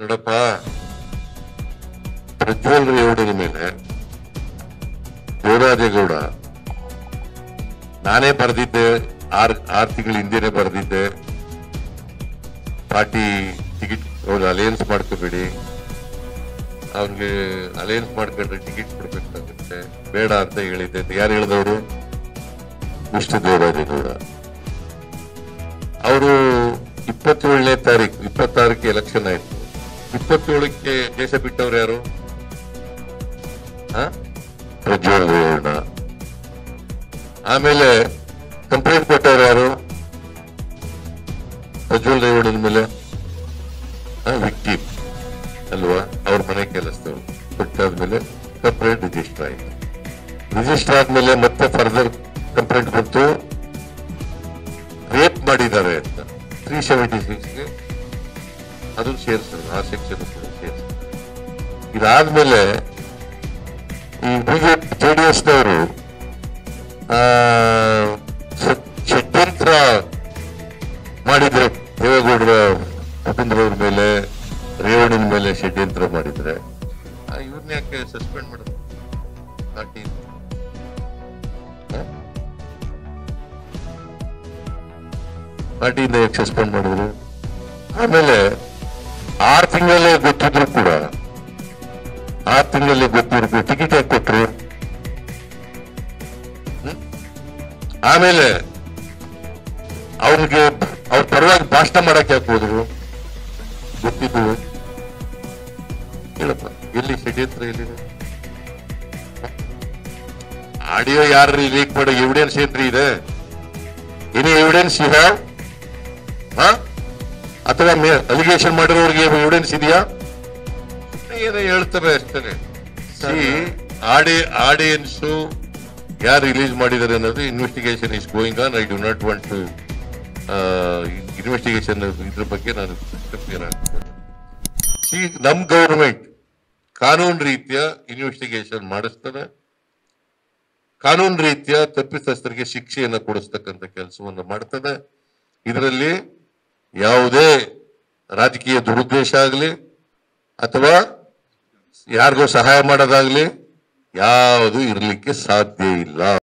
ನೋಡಪ್ಪ, ಪ್ರಜ್ವಲ್ ರೇವಣ್ಣನ ಮೇಲೆ ದೇವರಾಜೇಗೌಡ ನಾನೇ ಬರೆದಿದ್ದೆ, 6 ತಿಂಗಳ ಹಿಂದೆನೆ ಬರೆದಿದ್ದೆ, ಪಾರ್ಟಿ ಟಿಕೆಟ್ ಅವ್ರು ಅಲಯನ್ಸ್ ಮಾಡ್ಕೋಬೇಡಿ, ಅವ್ರಿಗೆ ಅಲಯನ್ಸ್ ಮಾಡ್ಕೊಂಡ್ರೆ ಟಿಕೆಟ್ ಕೊಡ್ಬೇಕಾಗುತ್ತೆ, ಬೇಡ ಅಂತ ಹೇಳಿದ್ದೆ. ಯಾರು ಹೇಳಿದವರು? ವಿಷ್ಣು ದೇವರಾಜೇಗೌಡ. ಅವರು 27ನೇ ತಾರೀಕು, 26ಕ್ಕೆ ಎಲೆಕ್ಷನ್ ಆಯ್ತು. 27ಕ್ಕೆ ದೇಶ ಬಿಟ್ಟವ್ರು ಯಾರು? ಪ್ರಜ್ವಲ್ ರೇವಣ್ಣ. ಆಮೇಲೆ ಕಂಪ್ಲೇಂಟ್ ಕೊಟ್ಟವ್ರು ಯಾರು? ಪ್ರಜ್ವಲ್ ರೇವಣ್ಣನ ಮೇಲೆ ವಿಕ್ಟಿಮ್ ಅಲ್ವಾ, ಅವ್ರ ಮನೆ ಕೆಲಸದವ್ರು. ಕೊಟ್ಟಾದ್ಮೇಲೆ ಕಂಪ್ಲೇಂಟ್ ರಿಜಿಸ್ಟರ್ ಆಯ್ತು. ರಿಜಿಸ್ಟರ್ ಆದ್ಮೇಲೆ ಮತ್ತೆ ಫರ್ದರ್ ಕಂಪ್ಲೇಂಟ್ ಬಂತು, ರೇಪ್ ಮಾಡಿದ್ದಾರೆ ಅಂತ 376ಗೆ ಅದನ್ನು ಸೇರಿಸಿದ್ರು, ಆ ಸೆಕ್ಷನ್ ಸೇರಿಸಿದ್ರು. ಇದಾದ್ಮೇಲೆ ಈ ಬಿಜೆಪಿ ಜೆಡಿಎಸ್ನವರು ಷಡ್ಯಂತ್ರ ಮಾಡಿದ್ರೆ, ದೇವೇಗೌಡರ ಕುಟುಂಬದವ್ರ ಮೇಲೆ, ರೇವಣ್ಣನ ಮೇಲೆ ಷಡ್ಯಂತ್ರ ಮಾಡಿದ್ರೆ ಇವ್ರನ್ನ ಯಾಕೆ ಸಸ್ಪೆಂಡ್ ಮಾಡಿದ್ರು? ಪಾರ್ಟಿಯಿಂದ ಯಾಕೆ ಸಸ್ಪೆಂಡ್ ಮಾಡಿದ್ರು? ಆಮೇಲೆ 6 ತಿಂಗಳಲ್ಲೇ ಗೊತ್ತಿದ್ರು ಕೂಡ, 6 ತಿಂಗಳಲ್ಲೇ ಗೊತ್ತಿದ್ರು ಟಿಕೆಟ್ ಯಾಕೆ ಕೊಟ್ರು? ಆಮೇಲೆ ಅವ್ರಿಗೆ ಅವ್ರ ಪರವಾಗಿ ಭಾಷಣ ಮಾಡಕ್ ಯಾಕೆ ಹೋದ್ರು? ಗೊತ್ತಿದ್ದು. ಹೇಳಪ್ಪ, ಎಲ್ಲಿ ಷಡ್ಯಂತ್ರ ಎಲ್ಲಿದೆ? ಆಡಿಯೋ ಯಾರು ಲೀಕ್ ಮಾಡೋ ಎವಿಡೆನ್ಸ್ ಏನ್ರಿ ಇದೆ? Any evidence you have? ಅಥವಾ ಅಲಿಗೇಷನ್ ಮಾಡಿರೋರಿಗೆ ಎವಿಡೆನ್ಸ್ ಇದೆಯಾ? ಏನೋ ಹೇಳ್ತಾರೆ ಅಷ್ಟೇ. ಆಡಿಯನ್ಸ್ ಯಾರು ರಿಲೀಸ್ ಮಾಡಿದ್ದಾರೆ ಅನ್ನೋದು investigation is going on. I do not want to investigation ಇದ್ರ ಬಗ್ಗೆ ನಾನು ನಮ್ ಗವರ್ಮೆಂಟ್ ಕಾನೂನು ರೀತಿಯ ಇನ್ವೆಸ್ಟಿಗೇಷನ್ ಮಾಡಿಸ್ತದೆ, ಕಾನೂನು ರೀತಿಯ ತಪ್ಪಿತಸ್ಥರಿಗೆ ಶಿಕ್ಷೆಯನ್ನು ಕೊಡಿಸ್ತಕ್ಕಂಥ ಕೆಲಸವನ್ನು ಮಾಡ್ತದೆ. ಇದರಲ್ಲಿ ಯಾವುದೇ ರಾಜಕೀಯ ದುರುದ್ದೇಶ ಆಗಲಿ ಅಥವಾ ಯಾರಿಗೋ ಸಹಾಯ ಮಾಡೋದಾಗ್ಲಿ ಯಾವುದು ಇರಲಿಕ್ಕೆ ಸಾಧ್ಯ ಇಲ್ಲ.